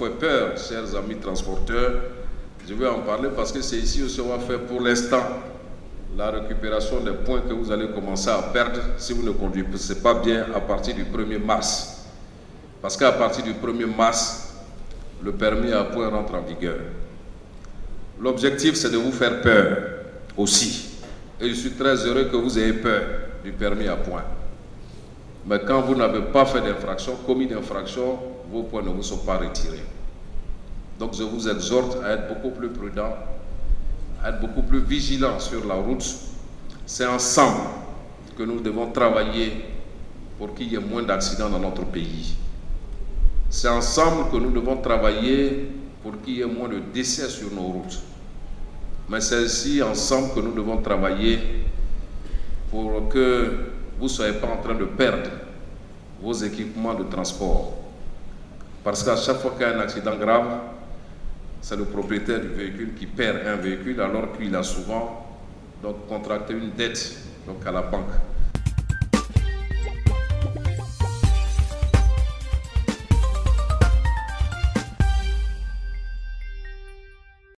peur, chers amis transporteurs. Je vais en parler parce que c'est ici où on va faire pour l'instant la récupération des points que vous allez commencer à perdre si vous ne conduisez pas bien à partir du 1er mars. Parce qu'à partir du 1er mars, le permis à points rentre en vigueur. L'objectif, c'est de vous faire peur aussi. Et je suis très heureux que vous ayez peur du permis à points. Mais quand vous n'avez pas fait d'infraction, commis d'infraction, vos points ne vous sont pas retirés. Donc je vous exhorte à être beaucoup plus prudent, à être beaucoup plus vigilant sur la route. C'est ensemble que nous devons travailler pour qu'il y ait moins d'accidents dans notre pays. C'est ensemble que nous devons travailler pour qu'il y ait moins de décès sur nos routes. Mais c'est aussi ensemble que nous devons travailler pour que vous ne soyez pas en train de perdre vos équipements de transport. Parce qu'à chaque fois qu'il y a un accident grave, c'est le propriétaire du véhicule qui perd un véhicule alors qu'il a souvent contracté une dette à la banque.